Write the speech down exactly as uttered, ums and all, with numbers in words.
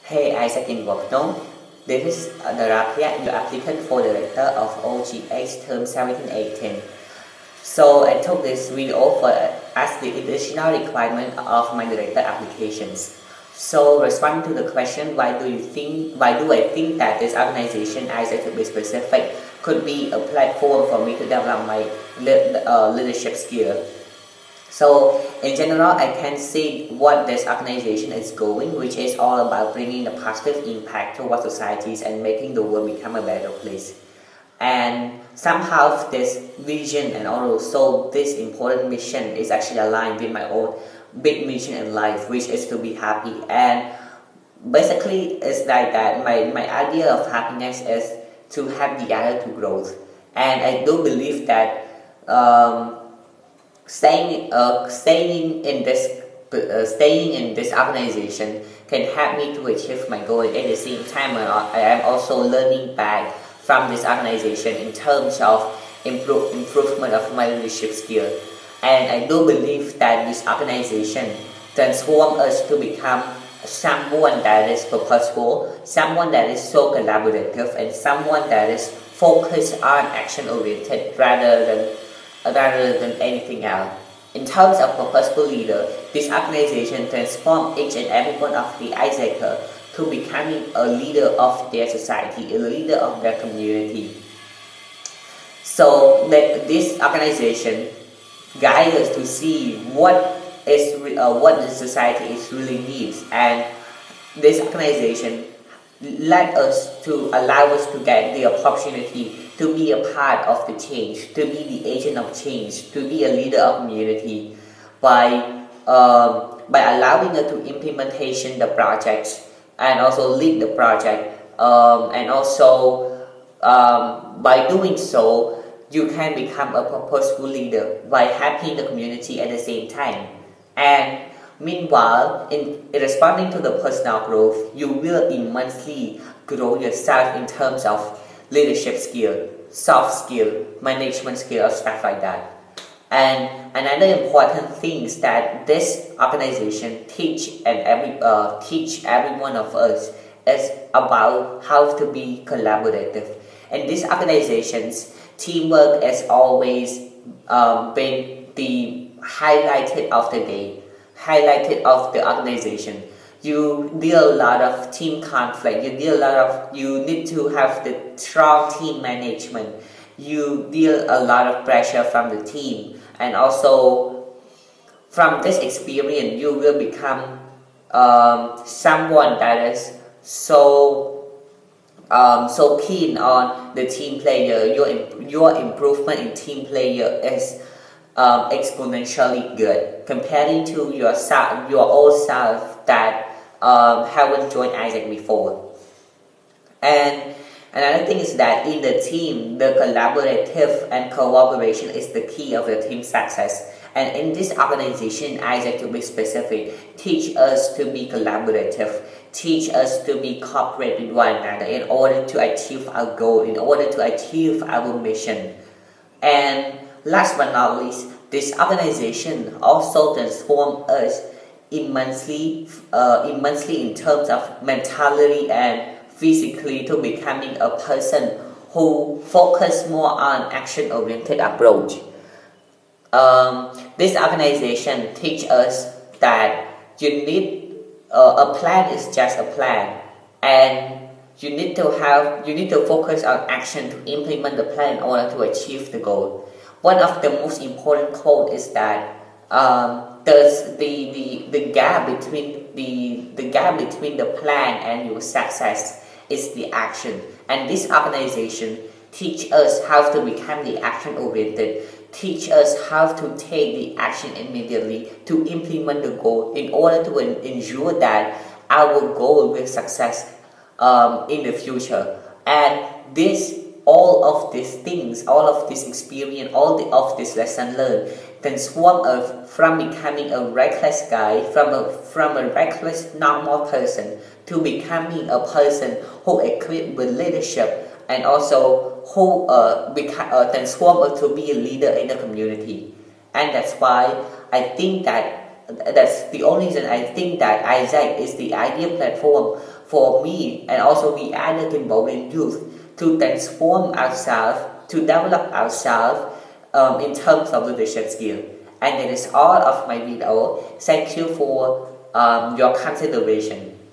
Hey, Isaac in Workno. This is Narapia, your applicant for the director of O G H term seventeen eighteen. So I took this video for as the additional requirement of my director applications. So responding to the question, why do you think, why do I think that this organization, Isaac to be specific, could be a platform for me to develop my uh, leadership skill? So in general, I can see what this organization is going, which is all about bringing a positive impact towards societies and making the world become a better place. And somehow this vision and also this important mission is actually aligned with my own big mission in life, which is to be happy. And basically it's like that, my, my idea of happiness is to have the desire to growth. And I do believe that um, Staying, uh, staying in this, uh, staying in this organization can help me to achieve my goal. At the same time, I am also learning back from this organization in terms of improve, improvement of my leadership skill. And I do believe that this organization transforms us to become someone that is purposeful, someone that is so collaborative, and someone that is focused on action-oriented rather than rather than anything else. In terms of purposeful leader, this organization transforms each and every one of the Isaacers to becoming a leader of their society, a leader of their community. So that this organization guides us to see what is uh, what the society is really needs, and this organization let us to allow us to get the opportunity to be a part of the change, to be the agent of change, to be a leader of community by um, by allowing us to implementation the projects and also lead the project, um, and also um, by doing so you can become a purposeful leader by helping the community at the same time. And meanwhile, in, in responding to the personal growth, you will immensely grow yourself in terms of leadership skill, soft skill, management skill, stuff like that. And another important thing is that this organization teach and every uh, teach every one of us is about how to be collaborative. And this organization's teamwork has always um, been the highlighted of the day, highlighted of the organization. You deal a lot of team conflict, you deal a lot of, you need to have the strong team management, you deal a lot of pressure from the team, and also from this experience you will become um, someone that is so um, so keen on the team player. Your, your improvement in team player is um, exponentially good comparing to yourself, your old self that Um, haven't joined Isaac before. And another thing is that in the team, the collaborative and cooperation is the key of the team success. And in this organization, Isaac to be specific, teach us to be collaborative, teach us to be cooperate with one another in order to achieve our goal, in order to achieve our mission. And last but not least, this organization also transforms us immensely, uh, immensely in terms of mentality and physically to becoming a person who focus more on action-oriented approach. Um, this organization teach us that you need uh, a plan is just a plan, and you need to have you need to focus on action to implement the plan in order to achieve the goal. One of the most important quote is that. Um, Thus, the, the, the gap between the, the gap between the plan and your success is the action. And this organization teach us how to become the action-oriented, teach us how to take the action immediately to implement the goal in order to ensure that our goal will success um, in the future. And this, all of these things, all of this experience, all the, of this lesson learned, transform us from becoming a reckless guy, from a, from a reckless normal person, to becoming a person who equipped with leadership and also who uh, become, uh, transform us to be a leader in the community. And that's why I think that that's the only reason I think that Isaac is the ideal platform for for me and also we added to empowering youth to transform ourselves, to develop ourselves um, in terms of leadership skill. And that is all of my video. Thank you for um, your consideration.